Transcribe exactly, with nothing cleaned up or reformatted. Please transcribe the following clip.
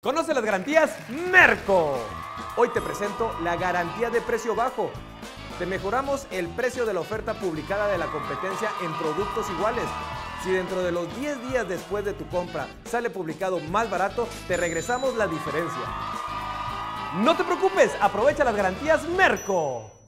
Conoce las garantías Merco. Hoy te presento la garantía de precio bajo. Te mejoramos el precio de la oferta publicada de la competencia en productos iguales. Si dentro de los diez días después de tu compra sale publicado más barato, te regresamos la diferencia. No te preocupes, aprovecha las garantías Merco.